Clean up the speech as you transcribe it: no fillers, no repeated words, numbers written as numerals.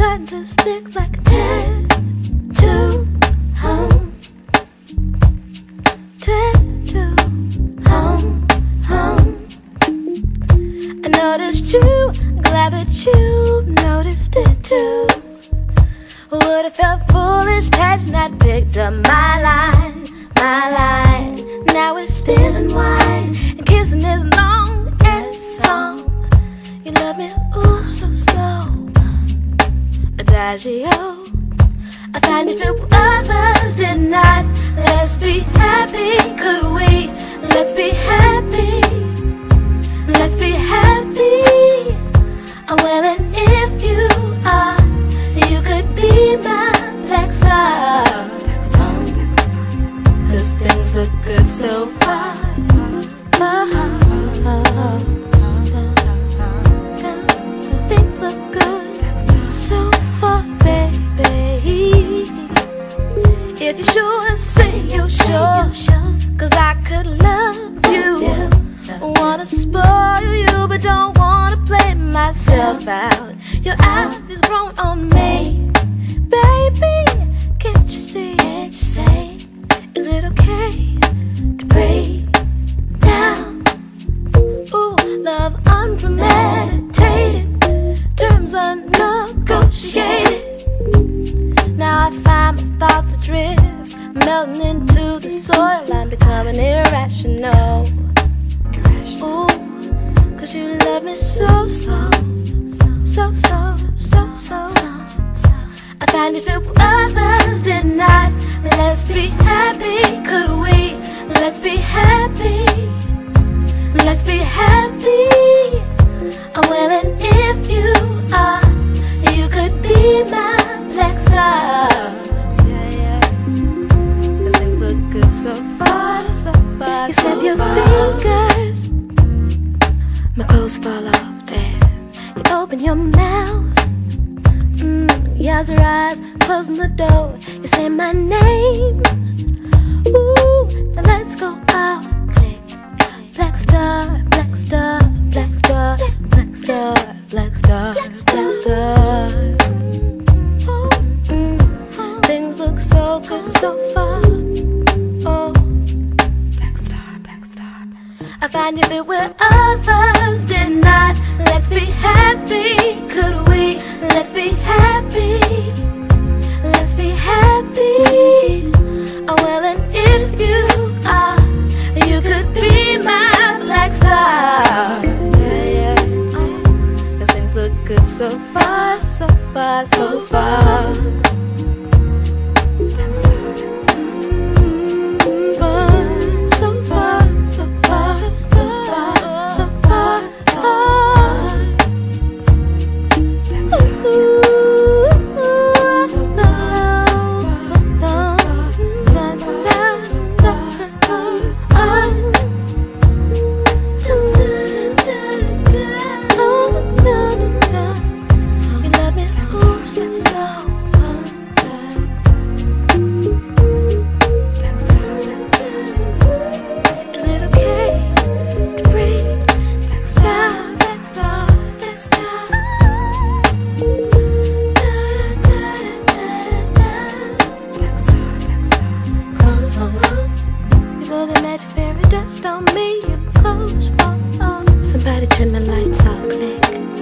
starting to stick like a tattoo. Tattoo. I noticed you, glad that you noticed it too. Would have felt foolish had you not picked up my line, my line. Now we're spilling wine and kissing this long ass song. You love me, ooh, so slow. Adagio. I find you feel others did not. Let's be happy, could we? Let's be happy. Let's be happy. I'm willing if you are. You could be my black star. Cause things look good so far. Things look good so far, baby. If you sure, say you sure. Cause I could love you. Wanna spoil you, but don't wanna play myself out. Your eyes grown on me, baby. Can't you see? Can't you say? Is it okay to breathe down? Ooh, love unpremeditated, terms unnegotiated. Now I find my thoughts adrift, melting into the soil. I'm becoming irrational. Ooh, cause you love me so slow, so slow, so slow. I find you feel others did not. Let's be happy, could we? Let's be happy. Let's be happy. I'm willing if you are. You could be my black star. Yeah, yeah. Cause things look good so far, so far. You snap your fingers, my clothes fall off, damn. You open your mouth, your eyes, closing the door. You say my name, ooh, now let's go out. Click, black star, black star, black star, black star, black star, black star. Things look so good so far. Oh, black star, black star. I find you fit where others did not. Let's be happy, could we? Let's be happy. Let's be happy. I'm willing if you are. You could be my black star. Yeah, yeah. Cause things look good so far, so far, so far. So far, so far, so far, so far. Somebody turn the lights off, click.